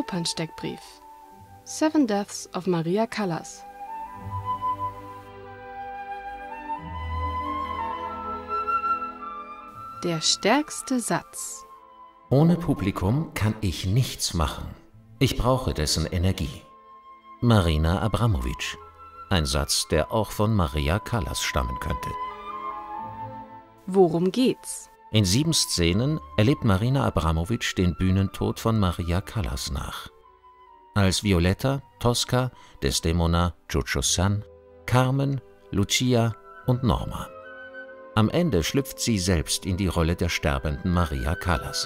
Opernsteckbrief. Seven Deaths of Maria Callas. Der stärkste Satz. Ohne Publikum kann ich nichts machen. Ich brauche dessen Energie. Marina Abramović. Ein Satz, der auch von Maria Callas stammen könnte. Worum geht's? In 7 Szenen erlebt Marina Abramović den Bühnentod von Maria Callas nach. Als Violetta, Tosca, Desdemona, Jojo San, Carmen, Lucia und Norma. Am Ende schlüpft sie selbst in die Rolle der sterbenden Maria Callas.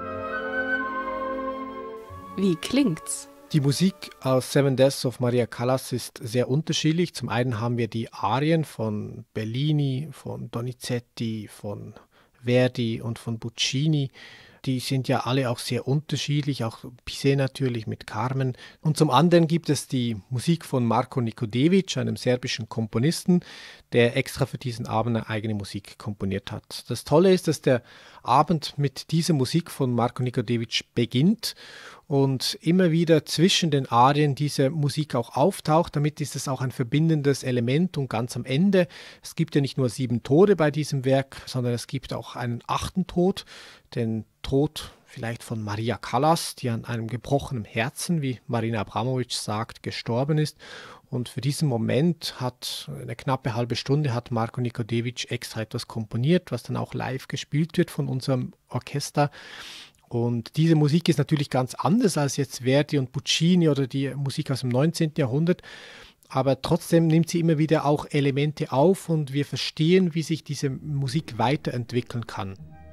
Wie klingt's? Die Musik aus Seven Deaths of Maria Callas ist sehr unterschiedlich. Zum einen haben wir die Arien von Bellini, von Donizetti, von Verdi und von Puccini. Die sind ja alle auch sehr unterschiedlich, auch Bizet natürlich mit Carmen. Und zum anderen gibt es die Musik von Marko Nikodević, einem serbischen Komponisten, der extra für diesen Abend eine eigene Musik komponiert hat. Das Tolle ist, dass der Abend mit dieser Musik von Marko Nikodević beginnt und immer wieder zwischen den Arien diese Musik auch auftaucht. Damit ist es auch ein verbindendes Element und ganz am Ende, es gibt ja nicht nur 7 Tode bei diesem Werk, sondern es gibt auch einen 8. Tod, den Tod vielleicht von Maria Callas, die an einem gebrochenen Herzen, wie Marina Abramović sagt, gestorben ist. Und für diesen Moment hat eine knappe halbe Stunde hat Marko Nikodević extra etwas komponiert, was dann auch live gespielt wird von unserem Orchester. Und diese Musik ist natürlich ganz anders als jetzt Verdi und Puccini oder die Musik aus dem 19. Jahrhundert. Aber trotzdem nimmt sie immer wieder auch Elemente auf und wir verstehen, wie sich diese Musik weiterentwickeln kann.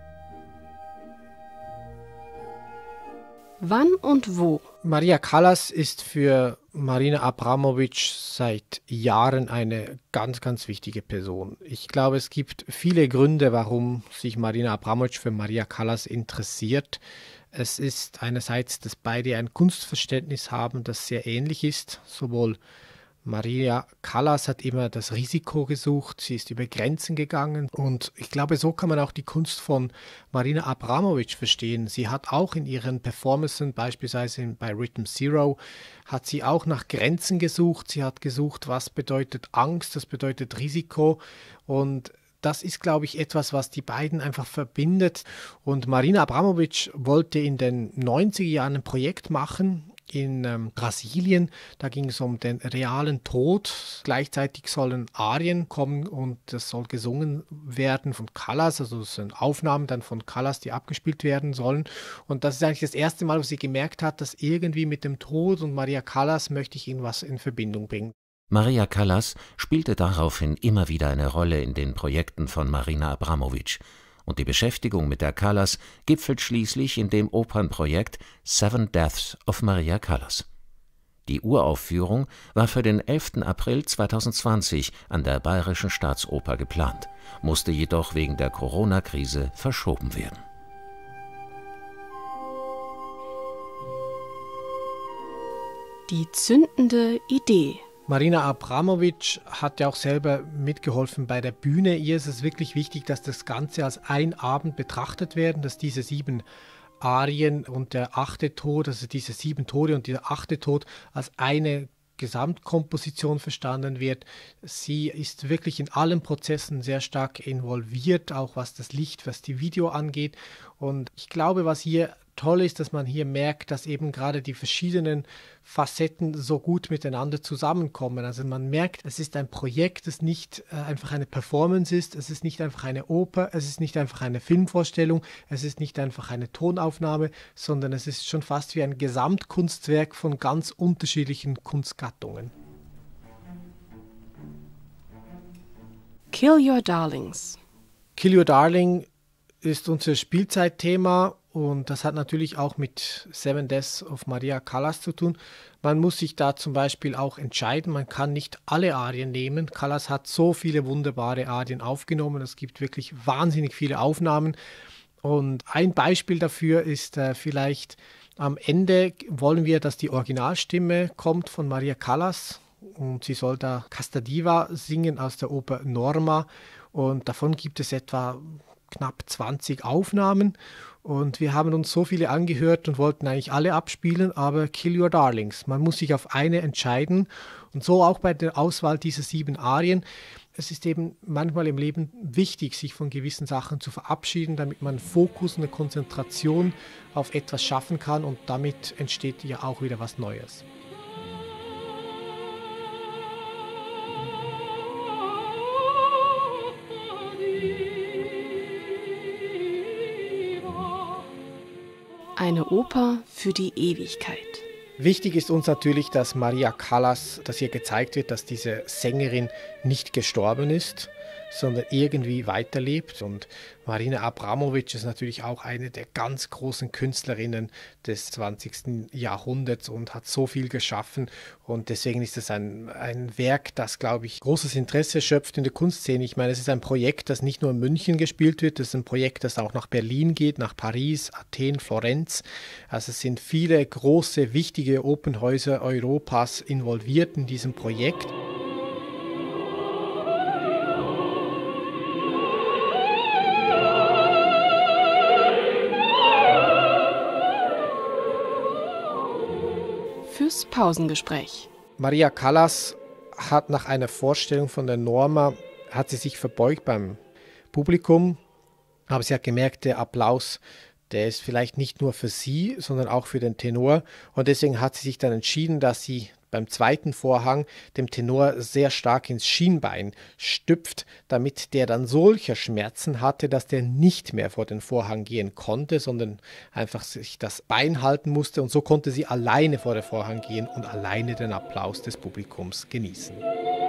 Wann und wo? Maria Callas ist für Marina Abramović seit Jahren eine ganz, ganz wichtige Person. Ich glaube, es gibt viele Gründe, warum sich Marina Abramović für Maria Callas interessiert. Es ist einerseits, dass beide ein Kunstverständnis haben, das sehr ähnlich ist. Sowohl Maria Callas hat immer das Risiko gesucht, sie ist über Grenzen gegangen und ich glaube, so kann man auch die Kunst von Marina Abramović verstehen. Sie hat auch in ihren Performances, beispielsweise bei Rhythm Zero, hat sie auch nach Grenzen gesucht. Sie hat gesucht, was bedeutet Angst, was bedeutet Risiko und das ist, glaube ich, etwas, was die beiden einfach verbindet. Und Marina Abramović wollte in den 90er Jahren ein Projekt machen, in Brasilien, da ging es um den realen Tod. Gleichzeitig sollen Arien kommen und das soll gesungen werden von Callas, also das sind Aufnahmen dann von Callas, die abgespielt werden sollen. Und das ist eigentlich das erste Mal, wo sie gemerkt hat, dass irgendwie mit dem Tod und Maria Callas möchte ich irgendwas in Verbindung bringen. Maria Callas spielte daraufhin immer wieder eine Rolle in den Projekten von Marina Abramović. Und die Beschäftigung mit der Callas gipfelt schließlich in dem Opernprojekt Seven Deaths of Maria Callas. Die Uraufführung war für den 11. April 2020 an der Bayerischen Staatsoper geplant, musste jedoch wegen der Corona-Krise verschoben werden. Die zündende Idee. Marina Abramović hat ja auch selber mitgeholfen bei der Bühne. Ihr ist es wirklich wichtig, dass das Ganze als ein Abend betrachtet werden, dass diese 7 Arien und der 8. Tod, also diese 7 Tode und dieser 8. Tod als eine Gesamtkomposition verstanden wird. Sie ist wirklich in allen Prozessen sehr stark involviert, auch was das Licht, was die Video angeht. Und ich glaube, was hier toll ist, dass man hier merkt, dass eben gerade die verschiedenen Facetten so gut miteinander zusammenkommen. Also man merkt, es ist ein Projekt, das nicht einfach eine Performance ist, es ist nicht einfach eine Oper, es ist nicht einfach eine Filmvorstellung, es ist nicht einfach eine Tonaufnahme, sondern es ist schon fast wie ein Gesamtkunstwerk von ganz unterschiedlichen Kunstgattungen. Kill Your Darlings. Kill Your Darling ist unser Spielzeitthema. Und das hat natürlich auch mit Seven Deaths of Maria Callas zu tun. Man muss sich da zum Beispiel auch entscheiden, man kann nicht alle Arien nehmen. Callas hat so viele wunderbare Arien aufgenommen, es gibt wirklich wahnsinnig viele Aufnahmen. Und ein Beispiel dafür ist vielleicht am Ende wollen wir, dass die Originalstimme kommt von Maria Callas. Und sie soll da Casta Diva singen aus der Oper Norma. Und davon gibt es etwa knapp 20 Aufnahmen. Und wir haben uns so viele angehört und wollten eigentlich alle abspielen, aber Kill Your Darlings. Man muss sich auf eine entscheiden. Und so auch bei der Auswahl dieser 7 Arien. Es ist eben manchmal im Leben wichtig, sich von gewissen Sachen zu verabschieden, damit man Fokus und eine Konzentration auf etwas schaffen kann und damit entsteht ja auch wieder was Neues. Eine Oper für die Ewigkeit. Wichtig ist uns natürlich, dass Maria Callas, dass ihr gezeigt wird, dass diese Sängerin nicht gestorben ist, sondern irgendwie weiterlebt. Und Marina Abramović ist natürlich auch eine der ganz großen Künstlerinnen des 20. Jahrhunderts und hat so viel geschaffen. Und deswegen ist es ein Werk, das, glaube ich, großes Interesse schöpft in der Kunstszene. Ich meine, es ist ein Projekt, das nicht nur in München gespielt wird, es ist ein Projekt, das auch nach Berlin geht, nach Paris, Athen, Florenz. Also es sind viele große, wichtige Opernhäuser Europas involviert in diesem Projekt. Fürs Pausengespräch. Maria Callas hat nach einer Vorstellung von der Norma, hat sie sich verbeugt beim Publikum, aber sie hat gemerkt, der Applaus, der ist vielleicht nicht nur für sie, sondern auch für den Tenor. Und deswegen hat sie sich dann entschieden, dass sie beim zweiten Vorhang dem Tenor sehr stark ins Schienbein stüpft, damit der dann solche Schmerzen hatte, dass der nicht mehr vor den Vorhang gehen konnte, sondern einfach sich das Bein halten musste. Und so konnte sie alleine vor den Vorhang gehen und alleine den Applaus des Publikums genießen.